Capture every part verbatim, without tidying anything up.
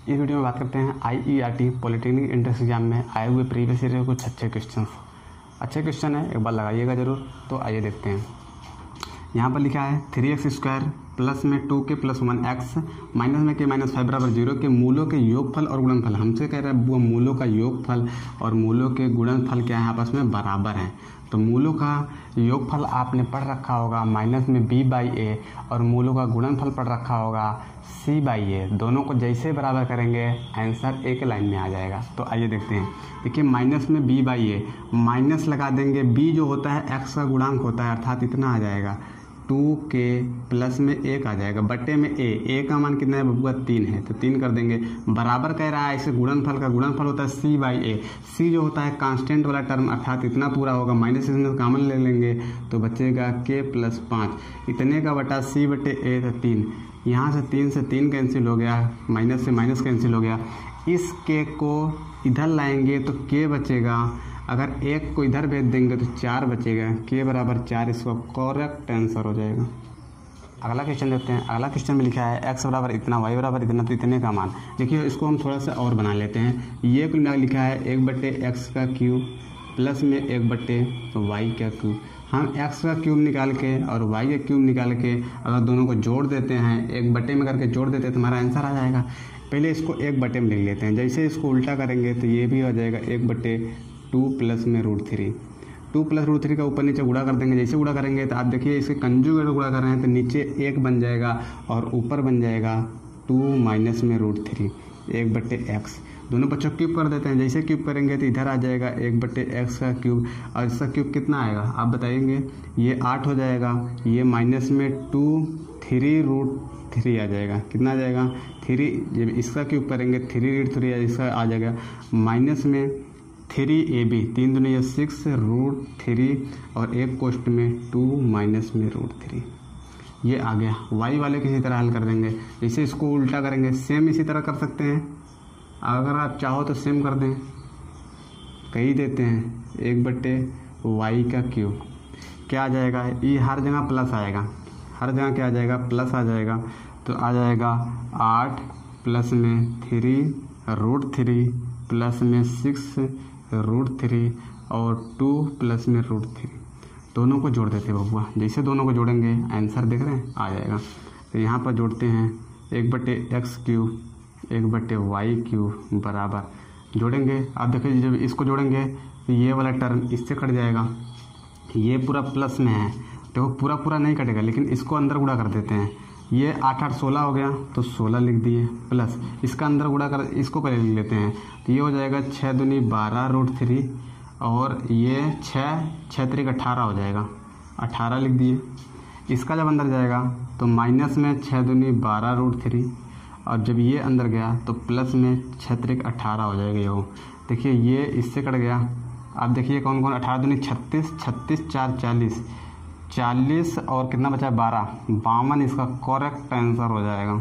इस वीडियो में बात करते हैं I E R T polytechnic entrance exam में आए हुए प्रीवियस ईयर के कुछ अच्छे क्वेश्चन। अच्छे क्वेश्चन है, एक बार लगाइएगा ज़रूर। तो आइए देखते हैं। यहाँ पर लिखा है थ्री एक्स स्क्वायर प्लस में टू के प्लस वन एक्स माइनस में के माइनस फाइव बराबर जीरो के मूलों के योगफल और गुणनफल। हमसे कह रहा है वो मूलों का योगफल और मूलों के गुणनफल क्या है, आपस में बराबर हैं। तो मूलों का योगफल आपने पढ़ रखा होगा माइनस में बी बाई ए और मूलों का गुणनफल पढ़ रखा होगा सी बाई ए। दोनों को जैसे बराबर करेंगे आंसर एक लाइन में आ जाएगा। तो आइए देखते हैं। देखिए माइनस में बी बाई ए, माइनस लगा देंगे, बी जो होता है एक्स का गुणांक होता है, अर्थात इतना आ जाएगा टू के प्लस में एक आ जाएगा बट्टे में ए। ए का मान कितना है बबुआ, तीन है, तो तीन कर देंगे। बराबर कह रहा है, इसे गुणनफल का गुणनफल होता है सी बाई ए। सी जो होता है कांस्टेंट वाला टर्म, अर्थात इतना पूरा होगा, माइनस इसमें कॉमन ले लेंगे तो बचेगा के प्लस पाँच। इतने का बटा सी बटे ए तो तीन। यहाँ से तीन से तीन कैंसिल हो गया, माइनस से माइनस कैंसिल हो गया। इस के को इधर लाएंगे तो के बचेगा, अगर एक को इधर भेज देंगे तो चार बचेगा, के बराबर चार, इसका करेक्ट आंसर हो जाएगा। अगला क्वेश्चन देखते हैं। अगला क्वेश्चन में लिखा है एक्स बराबर इतना, वाई बराबर इतना, तो इतने का मान। देखिए इसको हम थोड़ा सा और बना लेते हैं। ये लिखा है एक बट्टे एक्स का क्यूब प्लस में एक बट्टे वाई का क्यूब। हम एक्स का क्यूब निकाल के और वाई का क्यूब निकाल के अगर दोनों को जोड़ देते हैं, एक बट्टे में करके जोड़ देते हैं तो हमारा आंसर आ जाएगा। पहले इसको एक बट्टे में लिख लेते हैं, जैसे इसको उल्टा करेंगे तो ये भी हो जाएगा एक बट्टे टू प्लस में root three. Two plus root three का ऊपर नीचे गुणा कर देंगे। जैसे गुणा करेंगे तो आप देखिए इसके कंजुगेट गुणा कर रहे हैं तो नीचे एक बन जाएगा और ऊपर बन जाएगा टू माइनस में रूट थ्री, एक बट्टे एक्स। दोनों बच्चों क्यूब कर देते हैं। जैसे क्यूब करेंगे तो इधर आ जाएगा एक बट्टे एक्स का क्यूब, और इसका क्यूब कितना आएगा आप बताएंगे। ये आठ हो जाएगा, ये माइनस में टू थ्री रूट थ्री आ जाएगा, कितना आ जाएगा थ्री। जब इसका क्यूब करेंगे थ्री रूट थ्री इसका आ जाएगा माइनस में थ्री ए बी, तीन दुनी या सिक्स रूट थ्री और एक कोष्ट में टू माइनस में रूट थ्री। ये आ गया। वाई वाले किसी तरह हल कर देंगे, जैसे इसको उल्टा करेंगे सेम इसी तरह कर सकते हैं। अगर आप चाहो तो सेम कर दें, कही देते हैं एक बट्टे वाई का क्यूब, क्या आ जाएगा, ये हर जगह प्लस आएगा, हर जगह क्या आ जाएगा प्लस आ जाएगा। तो आ जाएगा आठ प्लस में थ्री रूट थ्री प्लस में सिक्स रूट थ्री और टू प्लस में रूट थ्री। दोनों को जोड़ देते बबुआ, जैसे दोनों को जोड़ेंगे आंसर देख रहे हैं आ जाएगा। तो यहाँ पर जोड़ते हैं एक बट्टे एक्स क्यूब एक बट्टे वाई क्यूब बराबर जोड़ेंगे। आप देखिए जब इसको जोड़ेंगे तो ये वाला टर्म इससे कट जाएगा, ये पूरा प्लस में है तो पूरा पूरा नहीं कटेगा, लेकिन इसको अंदर गुणा कर देते हैं। ये आठ आठ सोलह हो गया तो सोलह लिख दिए, प्लस इसका अंदर गुणा कर इसको पहले लिख लेते हैं तो ये हो जाएगा छः दूनी बारह रूट थ्री और ये छः छः तरीक अट्ठारह हो जाएगा, अट्ठारह लिख दिए। इसका जब अंदर जाएगा तो माइनस में छः दूनी बारह रूट थ्री और जब ये अंदर गया तो प्लस में छः तरीक अट्ठारह हो जाएगा। ये देखिए ये इससे कट गया। आप देखिए कौन कौन, अठारह दूनी छत्तीस, छत्तीस चार चालीस, चालीस और कितना बचा बारह, बावन इसका करेक्ट आंसर हो जाएगा।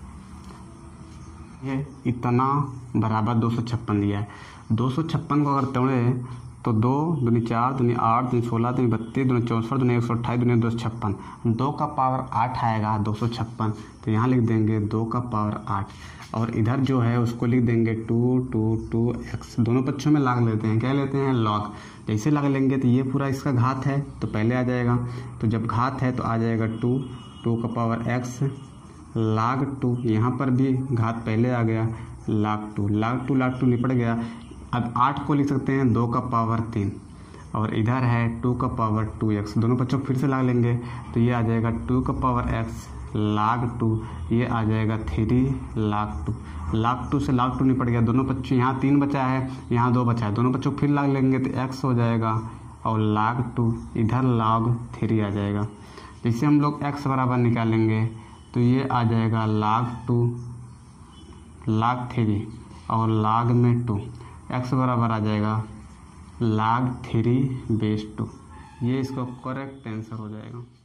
ये इतना बराबर दो सौ छप्पन दिया है। दो सौ छप्पन को अगर तोड़े तो दो दूनी चार दूनी आठ दूनी सोलह दूनी बत्तीस दूनी चौंसठ दूनी एक सौ अट्ठाईस दूनी दो सौ छप्पन, दो का पावर आठ आएगा दो सौ छप्पन। तो यहाँ लिख देंगे दो का पावर आठ और इधर जो है उसको लिख देंगे टू टू टू एक्स। दोनों पक्षों में लाग लेते हैं, क्या लेते हैं लॉग। जैसे लग लेंगे तो ये पूरा इसका घात है तो पहले आ जाएगा, तो जब घात है तो आ जाएगा टू, टू का पावर एक्स लाग टू। यहाँ पर भी घात पहले आ गया लाग टू, लाग टू लाग टू निपट गया। अब आठ को लिख सकते हैं दो का पावर तीन और इधर है टू का पावर टू एक्स। दोनों बच्चों को फिर से लाग लेंगे तो ये आ जाएगा टू का पावर एक्स लाग टू, ये आ जाएगा थ्री लाग टू। लाग टू से लाग टू निपट गया। दोनों बच्चों, यहाँ तीन बचा है यहाँ दो बचा है, दोनों बच्चों को फिर लाग लेंगे तो एक्स हो जाएगा और लाग टू इधर लाग थ्री आ जाएगा। जैसे हम लोग एक्स बराबर निकालेंगे तो ये आ जाएगा लाग टू लाग थ्री और लाग में टू, एक्स बराबर आ जाएगा लाग थ्री बेस टू। ये इसका करेक्ट आंसर हो जाएगा।